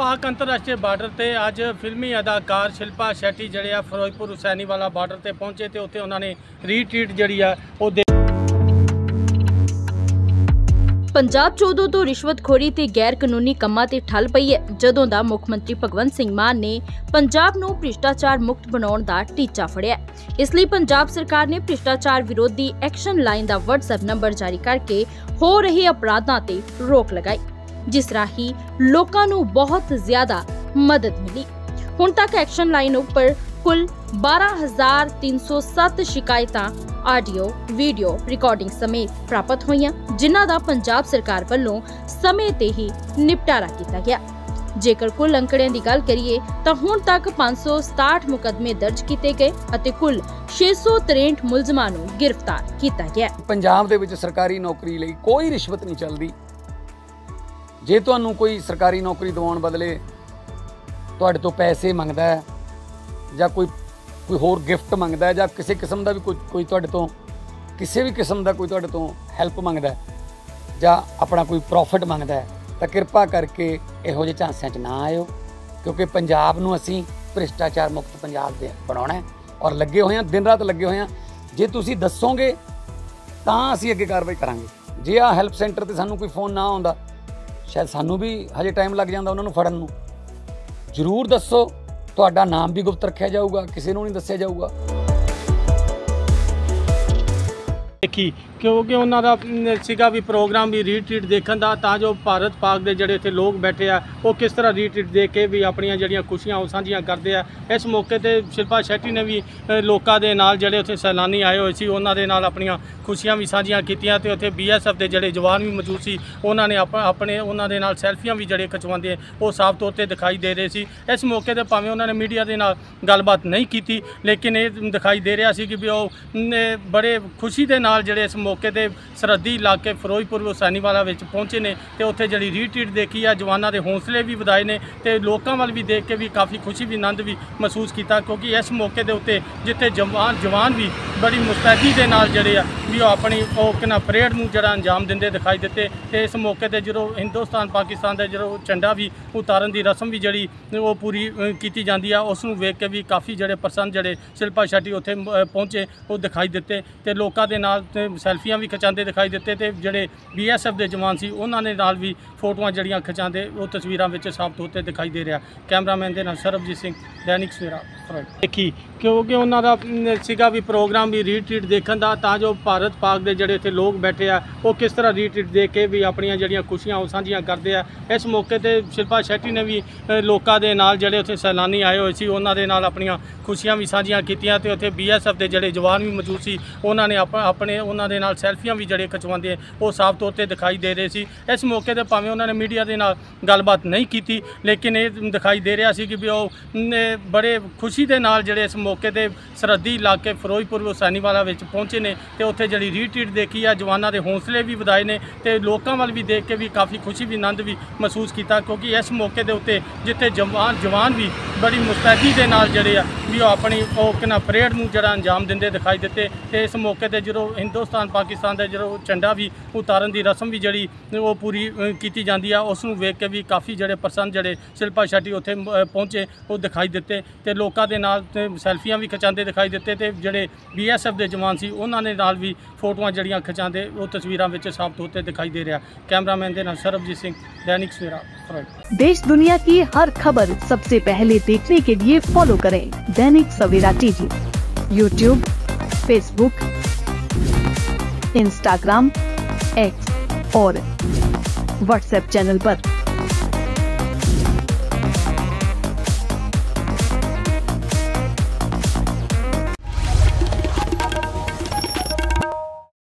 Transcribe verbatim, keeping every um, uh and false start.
पाक अंतरराष्ट्रीय बार्डर ते अज फिल्मी अदाकार शिल्पा शेट्टी जिहड़े आ फिरोजपुर हुसैनीवाला बार्डर ते पहुंचे ते उत्थे उन्होंने रीट्रीट जिहड़ी आ वो दे पंजाब च उदों तो रिश्वतखोरी ते गैर कानूनी ਕੰਮਾਂ ਤੇ ਠੱਲ ਪਈ ਹੈ ਜਦੋਂ ਦਾ ਮੁੱਖ ਮੰਤਰੀ ਭਗਵੰਤ ਸਿੰਘ ਮਾਨ ਨੇ ਪੰਜਾਬ ਨੂੰ ਭ੍ਰਿਸ਼ਟਾਚਾਰ ਮੁਕਤ ਬਣਾਉਣ ਦਾ ਟੀਚਾ ਫੜਿਆ। ਇਸ ਲਈ ਪੰਜਾਬ ਸਰਕਾਰ ਨੇ ਭ੍ਰਿਸ਼ਟਾਚਾਰ ਵਿਰੋਧੀ ਐਕਸ਼ਨ ਲਾਈਨ ਦਾ WhatsApp ਨੰਬਰ ਜਾਰੀ ਕਰਕੇ ਹੋ ਰਹੇ ਅਪਰਾਧਾਂ ਤੇ ਰੋਕ ਲਗਾਈ, ਜਿਸ ਰਾਹੀਂ ਲੋਕਾਂ ਨੂੰ ਬਹੁਤ ਜ਼ਿਆਦਾ ਮਦਦ ਮਿਲੀ। ਹੁਣ ਤੱਕ ਐਕਸ਼ਨ ਲਾਈਨ ਉੱਪਰ ਕੁੱਲ बारह हज़ार तीन सौ सत्त शिकायतां आडियो वीडियो रिकॉर्डिंग समेत प्राप्त होईयां, जिन्हां दा पंजाब सरकार वल्लों समय ते ही निपटारा किया गया। जेकर कुल अंकड़ियां दी गल करिए तां हुण तक पांच सौ सताहठ मुकदमे दर्ज किए गए अते कुल छे सौ तिरसठ मुलजमां नूं गिरफ्तार किया गया। पंजाब दे विच सरकारी नौकरी लई कोई रिश्वत नहीं चलदी। जे तुहानूं कोई सरकारी नौकरी दिवाउण बदले तुहाडे तों पैसे मंगदा है ਜਾਂ ਕੋਈ ਕੋਈ ਹੋਰ ਗਿਫਟ ਮੰਗਦਾ ਜਾਂ ਕਿਸੇ ਕਿਸਮ ਦਾ ਵੀ ਕੋਈ ਕੋਈ ਤੁਹਾਡੇ ਤੋਂ ਕਿਸੇ ਵੀ ਕਿਸਮ ਦਾ ਕੋਈ ਤੁਹਾਡੇ ਤੋਂ ਹੈਲਪ ਮੰਗਦਾ ਜਾਂ ਆਪਣਾ ਕੋਈ ਪ੍ਰੋਫਿਟ ਮੰਗਦਾ ਤਾਂ ਕਿਰਪਾ ਕਰਕੇ ਇਹੋ ਜਿਹੇ ਝਾਂਸਿਆਂ 'ਚ ਨਾ ਆਇਓ, ਕਿਉਂਕਿ ਪੰਜਾਬ ਨੂੰ ਅਸੀਂ ਭ੍ਰਿਸ਼ਟਾਚਾਰ ਮੁਕਤ ਪੰਜਾਬ ਦੇ ਬਣਾਉਣਾ ਹੈ ਔਰ ਲੱਗੇ ਹੋਏ ਹਾਂ, ਦਿਨ ਰਾਤ ਲੱਗੇ ਹੋਏ ਹਾਂ। ਜੇ ਤੁਸੀਂ ਦੱਸੋਗੇ ਤਾਂ ਅਸੀਂ ਅੱਗੇ ਕਾਰਵਾਈ ਕਰਾਂਗੇ। ਜੇ ਆ ਹੈਲਪ ਸੈਂਟਰ 'ਤੇ ਸਾਨੂੰ ਕੋਈ ਫੋਨ ਨਾ ਆਉਂਦਾ, ਸ਼ਾਇਦ ਸਾਨੂੰ ਵੀ ਹਜੇ ਟਾਈਮ ਲੱਗ ਜਾਂਦਾ ਉਹਨਾਂ ਨੂੰ ਫੜਨ ਨੂੰ। ਜ਼ਰੂਰ ਦੱਸੋ, ਤੁਹਾਡਾ ਨਾਮ ਵੀ ਗੁਪਤ ਰੱਖਿਆ ਜਾਊਗਾ, ਕਿਸੇ ਨੂੰ ਨਹੀਂ ਦੱਸਿਆ ਜਾਊਗਾ। देखी क्योंकि उन्होंने सीगा भी प्रोग्राम भी रीट्रीट देखने का, ताजो भारत पाक के जोड़े इतने लोग बैठे आ वो किस तरह रीट्रीट देख के भी अपन जड़ियाँ खुशियाँ साझियाँ करते हैं। इस मौके पर शिल्पा शेट्टी ने भी लोगों के नाल जड़े उत्थे सैलानी आए हुए सी उन्होंने नाल अपनियां खुशियाँ भी साझियाँ कीतियां ते उत्थे बी एस एफ के जोड़े जवान भी मौजूद सी, उन्होंने अपने उन्होंने नाल सैल्फियाँ भी जड़े खिचवाते वो साफ तौर पर दिखाई दे रहे सी। इस मौके पर भावें उन्होंने मीडिया के नाल गलबात नहीं की, लेकिन ये दिखाई दे रहा सी कि भी वो बड़े खुशी के नाल जड़े इस मौके ते सरहदी इलाके फिरोजपुर हुसैनीवाला विच पहुंचे ने ते उत्थे जिहड़ी रीट्रीट देखी आ जवानों के हौसले भी वधाए ने ते लोकां वल भी देख के भी काफ़ी खुशी भी आनंद भी महसूस किया, क्योंकि इस मौके के उत्ते जिथे जवान जवान भी बड़ी मुस्तैदी के नाल जिहड़े आ भी अपनी किना परेड नूं जिहड़ा अंजाम दिंदे दिखाई दिते। ते इस मौके ते जो हिंदुस्तान पाकिस्तान का जो झंडा भी उतारन की रस्म भी जिहड़ी वो पूरी की जाती है, उस नूं वेख के भी काफ़ी जिहड़े परसन जिहड़े शिल्पा शेट्टी उत्थे पहुंचे वो दिखाई दिते ते लोकां दे नाल सैल्फियां भी खिचाते दिखाई दिते ते जिहड़े बी एस एफ के जवान सी उन्होंने नाल भी फोटोआं जड़ियाँ खिचाते वो तस्वीरां विच साफ तौर पर दिखाई दे रहा। कैमरामैन के नाल सरबजीत सिंह, दैनिक सवेरा देखी क्योंकि उन्होंने सीगा भी प्रोग्राम भी रीट्रीट देखने का, ताजो भारत पाक के जोड़े इतने लोग बैठे आ वो किस तरह रीट्रीट देख के भी अपन जड़ियाँ खुशियाँ साझियाँ करते हैं। इस मौके पर शिल्पा शेट्टी ने भी लोगों के नाल जड़े उत्थे सैलानी आए हुए सी उन्होंने नाल अपनियां खुशियाँ भी साझियाँ कीतियां ते उत्थे बी एस एफ के जोड़े जवान भी मौजूद सी उन्होंने अपने उन्होंने नाल सैल्फियाँ भी जड़े खिचवाते वो साफ तौर पर दिखाई दे रहे सी। इस मौके पर भावें उन्होंने मीडिया के नाल गलबात नहीं की, लेकिन ये दिखाई दे रहा सी कि भी वो बड़े खुशी के नाल जड़े इस मौके पर सरहदी इलाके फिरोजपुर हुसैनीवाला विच पहुंचे ने ते उत्थे जिहड़ी रीट्रीट देखी आ जवानों के हौसले भी वधाए ने ते लोकां वल भी देख के भी काफ़ी खुशी भी आनंद भी महसूस किया, क्योंकि इस मौके के उत्ते जिथे जवान जवान भी बड़ी मुस्तैदी के नाल जड़े आ भी अपनी किना परेड नूं जिहड़ा अंजाम दिंदे दिखाई दिते। ते इस मौके पर जो हिंदुस्तान पाकिस्तान का जो झंडा भी उतारन की रस्म भी जिहड़ी वो पूरी की जाती है, उस नूं वेख के भी काफ़ी जिहड़े परसन जिहड़े शिल्पा शेट्टी उत्थे पहुंचे वो दिखाई दिते ते लोकां दे नाल सैल्फियां भी खिचाते दिखाई दिते ते जिहड़े बी एस एफ के जवान सी उन्होंने नाल भी फोटोआं जड़ियाँ खिचाते वो तस्वीरां विच साफ तौर पर दिखाई दे रहा। कैमरामैन के नाल सरबजीत सिंह, दैनिक सवेरा। देश दुनिया की हर खबर सबसे पहले देखने के लिए फॉलो करें Dainik Savera TV, YouTube, Facebook, Instagram, X और व्हाट्सएप चैनल पर।